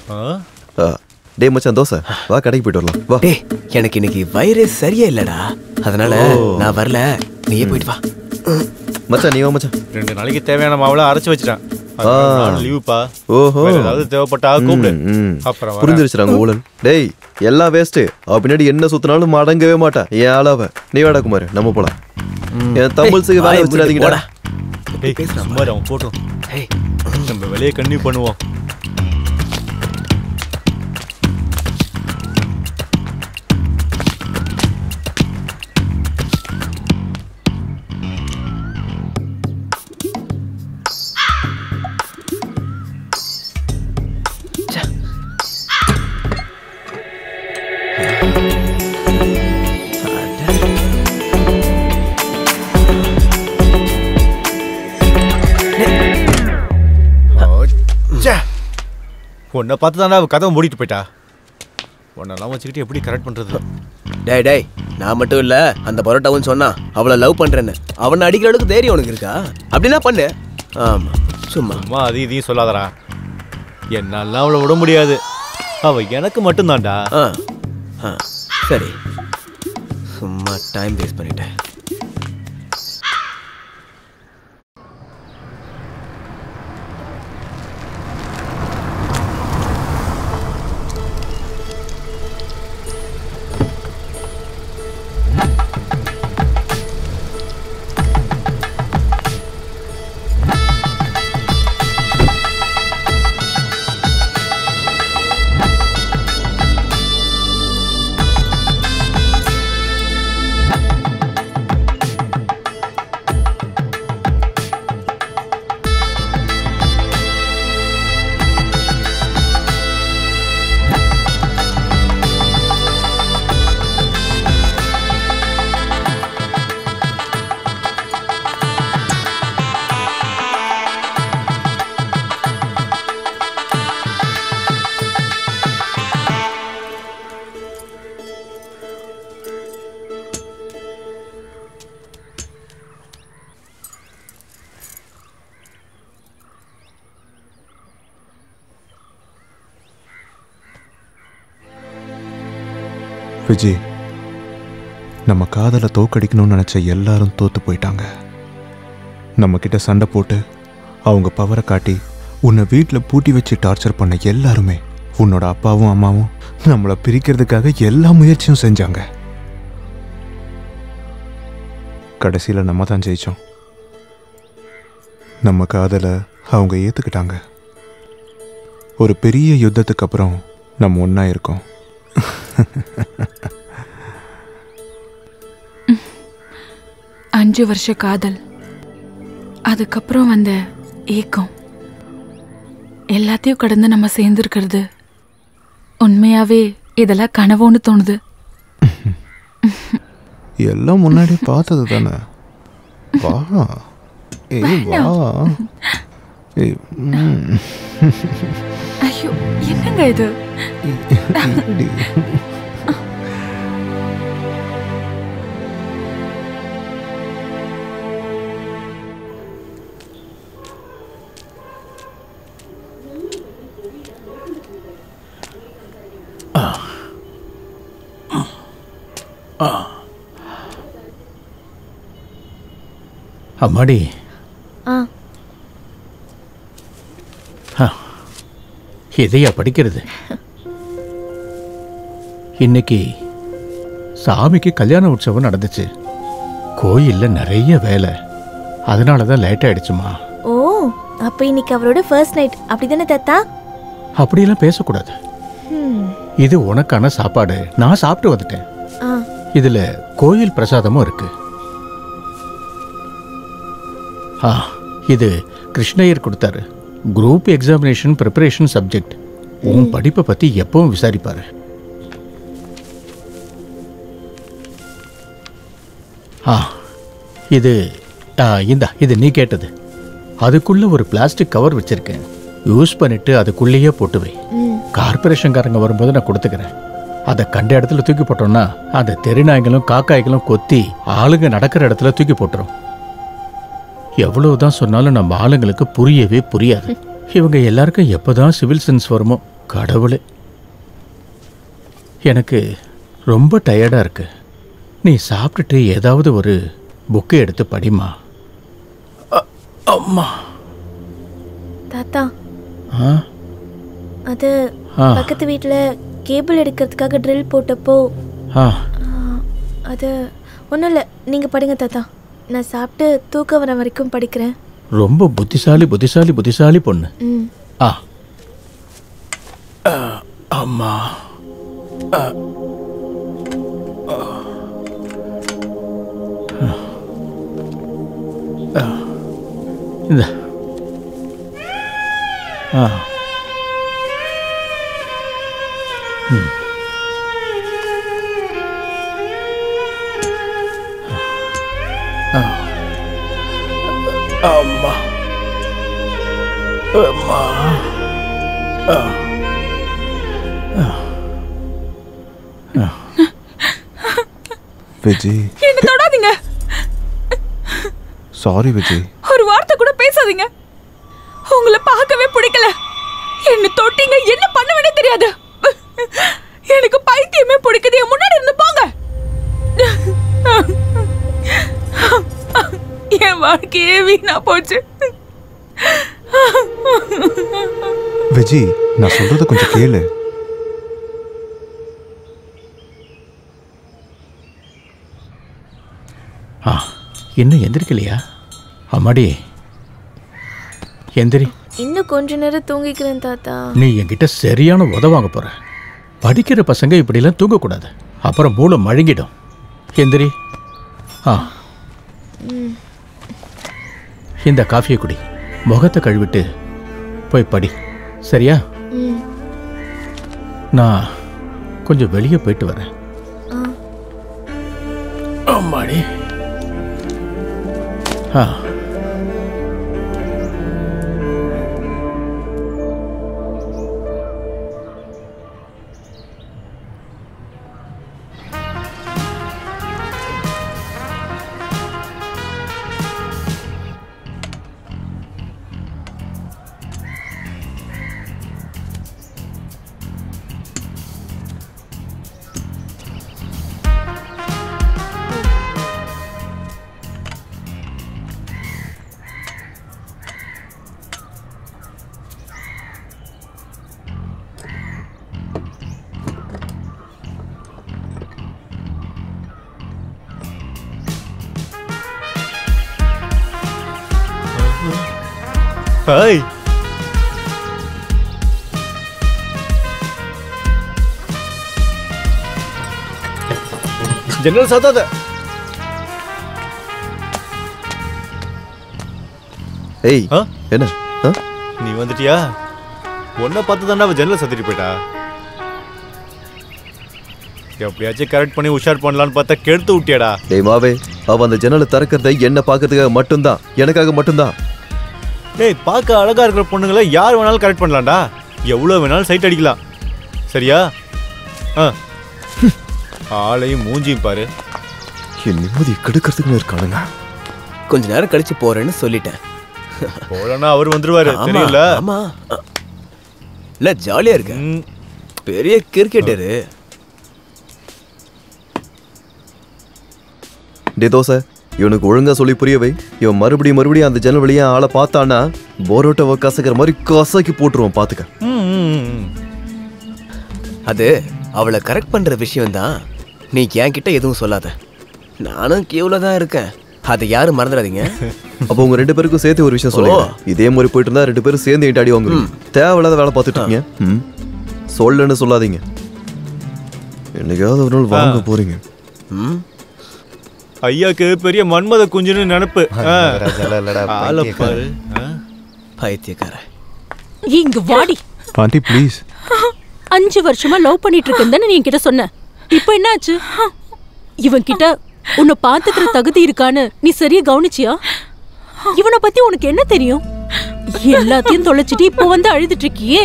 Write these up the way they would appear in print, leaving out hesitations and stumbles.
டே மச்சான் தோசை வா கடைக்கு போயிட்டு வரலாம் வா. டேய் எனக்கு இன்னைக்கு வயிறு சரியா இல்லடா, அதனால நான் வரல, நீயே போயிட்டு வா. மச்சான் நீ வா மச்சான். 2 நாளைக்கு தேவையான மாவுல அரைச்சு வச்சிட்டேன். லீவுப்பா. ஓஹோ ஏதாவது தேவைப்பட்டா கூப்பிடு. அப்புறம் புரிஞ்சிருச்சுறாங்க ஊழல். டேய் எல்லாம் வேஸ்ட். அவ பின்னாடி என்ன சுத்தினாலும் மடங்கவே மாட்டா. ஏன் ஆளாவ நீ வாடா குமார், நம்ம போலாம். என் தமிழ்ஸுக்கு வேலை வச்சிடாதீங்கடா. டேய் சும்மா அவன் போட்டோம். நம்ம வெளியே கண்டினியூ பண்ணுவோம். உன்னை பார்த்து தானே அவள் கதவை மூடிட்டு போயிட்டா. உன்னெல்லாம் வச்சுக்கிட்டு எப்படி கரெக்ட் பண்ணுறது? டேய் டேய் நான் மட்டும் இல்லை, அந்த பரோட்டாவும் சொன்னா அவளை லவ் பண்ணுறேன்னு. அவனை அடிக்கிற அளவுக்கு தைரியம் உனக்கு இருக்கா? அப்படின்னா பண்ணு. ஆமாம் சும்மா அது இதையும் சொல்லாதடா. என்னாலாம் அவளை விட முடியாது. அவள் எனக்கு மட்டும்தான்டா. சரி சும்மா டைம் வேஸ்ட் பண்ணிட்டேன். விஜய், நம்ம காதலை தோக்கடிக்கணும்னு நினச்ச எல்லாரும் தோத்து போயிட்டாங்க. நம்மக்கிட்ட சண்டை போட்டு அவங்க பவரை காட்டி உன்னை வீட்டில் பூட்டி வச்சு டார்ச்சர் பண்ண எல்லாருமே உன்னோட அப்பாவும் அம்மாவும் நம்மளை பிரிக்கிறதுக்காக எல்லா முயற்சியும் செஞ்சாங்க. கடைசியில் நம்ம தான் ஜெயிச்சோம். நம்ம காதலை அவங்க ஏற்றுக்கிட்டாங்க. ஒரு பெரிய யுத்தத்துக்கு அப்புறம் நம்ம ஒன்றா இருக்கோம். 5 வருஷ காதல், அதுக்கப்புறம் வந்த ஏக்கம், எல்லாத்தையும் கடந்து நம்ம சேர்ந்துருக்கிறது உண்மையாவே இதெல்லாம் கனவோன்னு தோணுது. எல்லாம் முன்னாடி பார்த்தது தானே. வா வா. ஐயோ என்னங்க இது? அம்மாடி, எதையா படிக்கிறது? இன்னைக்கு சாமிக்கு கல்யாண உற்சவம் நடந்துச்சு. கோயில்ல நிறைய வேலை, அதனால தான் லேட் ஆயிடுச்சுமா. ஓ, அப்ப இன்னைக்கு அவரோட ஃபர்ஸ்ட் நைட் அப்படிதானே தாத்தா? அப்படியெல்லாம் பேசக்கூடாது. இது உனக்கான சாப்பாடு, நான் சாப்பிட்டு வந்துட்டேன். இதுல கோயில் பிரசாதமும் இருக்கு. இது கிருஷ்ணய்யர் கொடுத்தாரு. Group examination preparation subject. உன் படிப்பை பத்தி எப்பவும் விசாரிப்பாரு. இது இது நீ கேட்டது. அதுக்குள்ள ஒரு பிளாஸ்டிக் கவர் வச்சிருக்கேன். யூஸ் பண்ணிட்டு அதுக்குள்ளேயே போட்டு வை. கார்பரேஷன்காரங்க வரும்போது நான் கொடுத்துக்கிறேன். அதை கண்ட இடத்துல தூக்கி போட்டோம்னா அந்த தெருநாய்களும் காக்காய்களும் கொத்தி ஆளுங்க நடக்கிற இடத்துல தூக்கி போட்டுரும். எவ்வளவுதான் சொன்னாலும் நம்ம ஆளுங்களுக்கு புரியவே புரியாது. இவங்க எல்லாருக்கும் எப்பதான் சிவில் சென்ஸ் வருமோ, கடவுளே, எனக்கு ரொம்ப டயர்டா இருக்கு. நீ சாப்பிட்டுட்டு ஏதாவது ஒரு புக்கை எடுத்து படிமா. அம்மா. தாத்தா, ஆ அது ஆ. பக்கத்து வீட்டில் கேபிள் எடுக்கிறதுக்காக ட்ரில் போட்டப்போ ஆ அது ஒன்றும் இல்லை. நீங்கள் படிங்க தாத்தா, நான் சாப்பிட்டு தூக்கம் வர வரைக்கும் படிக்கிறேன். ரொம்ப புத்திசாலி புத்திசாலி புத்திசாலி பொண்ணு. ம். ஆ அம்மா. இந்த ஆ ம். அம்மா அம்மா. விஜய், என்ன தொடாதீங்க. சாரி விஜய். ஒரு வார்த்தை கூட பேசாதீங்க. உங்களை பார்க்கவே பிடிக்கல. என்ன தொட்டீங்க, என்ன பண்ணுவேனே தெரியாது. எனக்கு பைத்தியமே பிடிக்குது. என் முன்னாடி இருந்து போங்க. என் வாழ்க்கையே வீணா போச்சு. விஜய், நான் சொல்றத கொஞ்சம் கேளு. ஆ இன்னும் எந்திரிக்கலையா? அம்மாடி எந்திரி. இன்னும் கொஞ்ச நேரம் தூங்கிக்கிறேன் தாத்தா. நீ என்கிட்ட சரியான உதவாங்க போற. படிக்கிற பசங்க இப்படிலாம் தூங்கக்கூடாது, அப்புறம் மூளை மழுங்கிடும். எந்திரி. ஆ இந்த காஃபியை குடி, முகத்தை கழுவிட்டு போய் படி, சரியா? ம். நான் கொஞ்சம் வெளியே போயிட்டு வரேன். அம்மாடி. ஆ ஹாய். ஜன்னல் சாத்தாத. ஏய் ஆ? என்ன ஆ? நீ வந்துட்டியா? உன்னை பார்த்து தானே அவ ஜன்னலை சத்திட்டு போயிட்டா. எப்படியாச்சும் கரெக்ட் பண்ணி உஷார் பண்ணலான்னு பார்த்தா கெடுத்து விட்டியாடா. டேய் மாவே, அவ அந்த ஜன்னலை திறக்கிறத என்ன பார்க்கறதுக்காக மட்டும்தான், எனக்காக மட்டும்தான். டேய், பார்க்க அழகா இருக்கிற பொண்ணுங்களை யார் வேணாலும் கரெக்ட் பண்ணலாம்டா. எவ்வளோ வேணாலும் சைட் அடிக்கலாம், சரியா? ஆ ஆளையும் மூஞ்சியும் பாரு. என் நிம்மதி கெடுக்கிறதுக்குன்னு இருக்கானுங்க. கொஞ்ச நேரம் கழிச்சு போறேன்னு சொல்லிட்டேன். போலன்னா அவர் வந்துருவாரு, ஆமா, தெரியல. ஆமா. இல்ல ஜாலியா இருக்கு. பெரிய கிரிக்கெட்டரு. டே தோசை, இவனுக்கு ஒழுங்கா சொல்லி புரிய வை. இவன் மறுபடியும் அந்த ஜன்னல் வழியா ஆளை பார்த்தானா போரோட்டோவை கசக்கிற மாதிரி கசக்கி போட்டுருவான், பாத்துக்க. அது அவளை கரெக்ட் பண்ற விஷயம் தான். நீ என்கிட்ட எதுவும் சொல்லாத. நானும் கியூல தான் இருக்கேன், அதை யாரும் மறந்துடாதீங்க. அப்போ உங்க ரெண்டு பேருக்கும் சேர்த்து ஒரு விஷயம் சொல்லுங்க. இதே மாதிரி போயிட்டு இருந்தா ரெண்டு பேரும் சேர்ந்து என்கிட்ட அடி வாங்குறீங்க. தேவையில்லாத வேலை பார்த்துட்டு இருக்கீங்க. சொல்லன்னு சொல்லாதீங்க. என்னைக்காவது ஒரு நாள் வாங்க போறீங்க. ஐயாக்கு பெரிய மன்மத குஞ்சுன்னு நினைப்பு. பைத்தியக்கார. இங்க வாடி. Aunty please. 5 வருஷமா லவ் பண்ணிட்டு இருக்கேன்னு நீ என்கிட்ட சொன்ன. இப்போ என்னாச்சு? இவன் கிட்ட உன்னை பாத்துக்கிற தகுதி இருக்கான்னு நீ சரியா கவனிச்சியா? இவனை பத்தி உனக்கு என்ன தெரியும்? எல்லாத்தையும் தொலைச்சிட்டு இப்போ வந்து அழுதுட்டு இருக்கியே.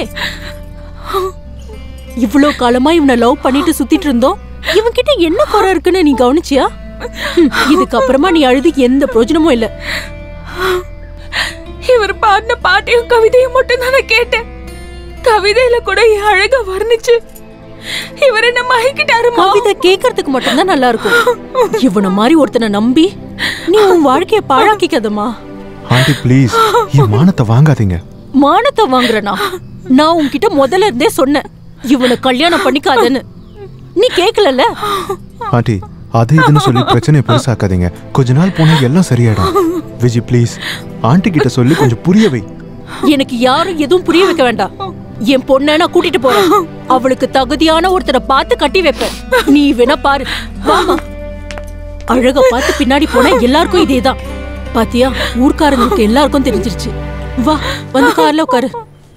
இவ்வளவு காலமா இவனை லவ் பண்ணிட்டு சுத்திட்டு இருந்தோம். இவன் கிட்ட என்ன குறை இருக்குன்னு நீ கவனிச்சியா? இதுக்கப்புறமா நீ அழுது எந்த பிரயோஜனமும் இல்ல. இவர் பாடின பாட்டையும் கவிதையும் மட்டும் தான் நான் கேட்டேன். கவிதையில கூட என் அழக வர்ணிச்சு இவர் என்ன மயக்கிட்டாருமா. கவிதை கேட்கறதுக்கு மட்டும்தான் நல்லா இருக்கும். இவனை மாதிரி ஒருத்தனை நம்பி நீ உன் வாழ்க்கைய பாழாக்கிக்கதமா. ஆண்டி ப்ளீஸ் என் மானத்தை வாங்காதீங்க. மானத்தை வாங்குறனா? நான் உன்கிட்ட முதல்ல இருந்தே சொன்னேன் இவனை கல்யாணம் பண்ணிக்காதன்னு. நீ கேட்கலல்ல. ஆண்டி அது இதுன்னு சொல்லி பிரச்சனையை பெருசாக்காதீங்க. கொஞ்ச நாள் போனா எல்லாம் சரியாயிடும். விஜி ப்ளீஸ் ஆண்டி கிட்ட சொல்லி கொஞ்சம் புரிய வை. எனக்கு யாரும் எதுவும் புரிய வைக்க வேண்டாம். என் பொண்ணை நான் கூட்டிட்டு போறேன். அவளுக்கு தகுதியான ஒருத்தரை பார்த்து கட்டி வைப்பேன். நீ வேணா பாரு. வாமா. அழக பார்த்து பின்னாடி போனா எல்லாருக்கும் இதேதான். பாத்தியா, ஊர்க்காரங்களுக்கு எல்லாருக்கும் தெரிஞ்சிருச்சு. வா வந்து கார்ல உட்காரு.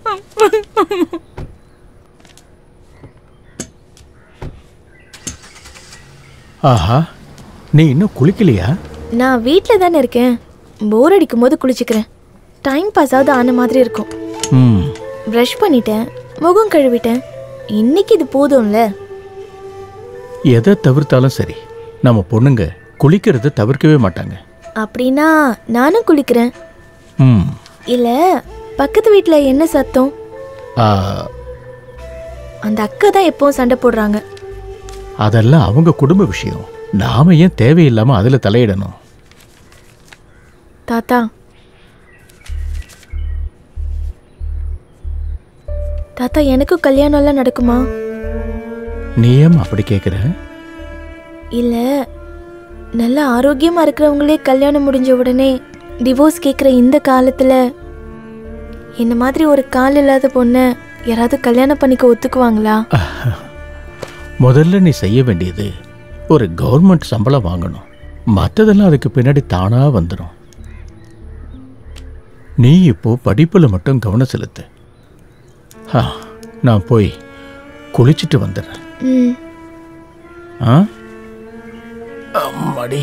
ஆஹா, நீ இன்னும் குளிக்கலையா? நான் வீட்டில் தானே இருக்கேன். போர் அடிக்கும் போது குளிச்சுக்கிறேன். டைம் பாஸ் ஆகுது ஆன மாதிரி இருக்கும். ப்ரஷ் பண்ணிட்டேன், முகம் கழுவிட்டேன். இன்னைக்கு இது போதும்ல. எதை தவிர்த்தாலும் சரி, நம்ம பொண்ணுங்க குளிக்கிறத தவிர்க்கவே மாட்டாங்க. அப்படின்னா நானும் குளிக்கிறேன். இல்ல பக்கத்து வீட்டில் என்ன சத்தம்? அந்த அக்கா தான் எப்பவும் சண்டை போடுறாங்க. அதெல்லாம் அவங்க குடும்ப விஷயம். நாம ஏன் தேவையில்லாம அதுல தலையிடணும்? தாத்தா, தாத்தா எனக்கும் கல்யாணம் எல்லாம் நடக்குமா? நீ ஏன் அப்படி கேக்குற? இல்ல நல்ல ஆரோக்கியமா இருக்கிறவங்களே கல்யாணம் முடிஞ்ச உடனே டிவோர்ஸ் கேட்குற இந்த காலத்துல என்ன மாதிரி ஒரு கால் இல்லாத பொண்ணை யாராவது கல்யாணம் பண்ணிக்க ஒத்துக்குவாங்களா? முதல்ல நீ செய்ய வேண்டியது ஒரு கவர்மெண்ட் சம்பளம் வாங்கணும். மற்றதெல்லாம் அதுக்கு பின்னாடி தானா வந்துடும். நீ இப்போ படிப்புல மட்டும் கவனம் செலுத்து. நான் போய் குளிச்சுட்டு வந்துடுறேன். அம்மாடி.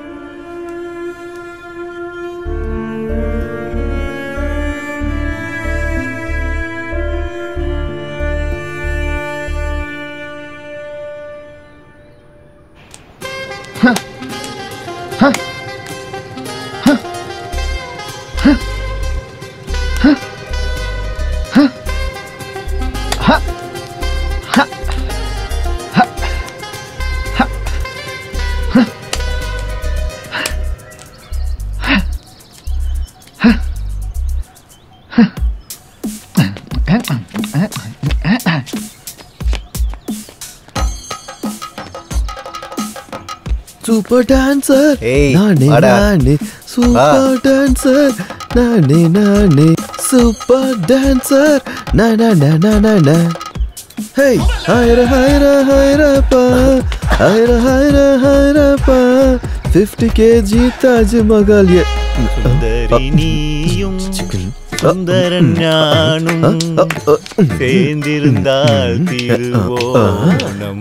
சூப்பர் டான்சர் நானே நானே சூப்பர் டான்சர் நானே நானே super dancer na na na na na na hey hayra hayra hayra pa hayra hayra hayra pa 50 kg Taj Mahal ye சுந்தரினியும் சுந்தரன் ஞானும் சேர்ந்திருந்தால் திருவோணம்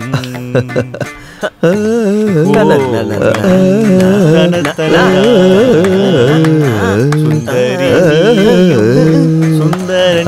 சுந்தரன்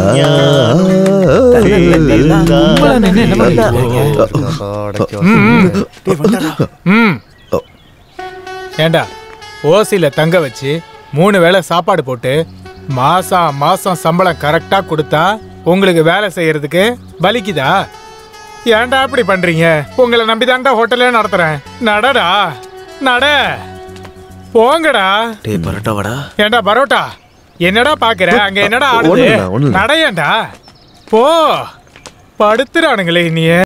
ஏண்டா ஓசில தங்க வச்சு 3 வேளை சாப்பாடு போட்டு மாசம் சம்பளம் கரெக்டா கொடுத்தா உங்களுக்கு வேலை செய்யறதுக்கு பலிக்குதா? ஏன்டா அப்படி பண்றீங்க? உங்களை நம்பிதான்டா ஹோட்டலே நடத்துறேன். நடடா நட, போங்கடா. ஏண்டா பரோட்டா, என்னடா பாக்குற? அங்க என்னடா ஆடுது? நடையண்டா, போ. படுத்துறானுங்களே நீ.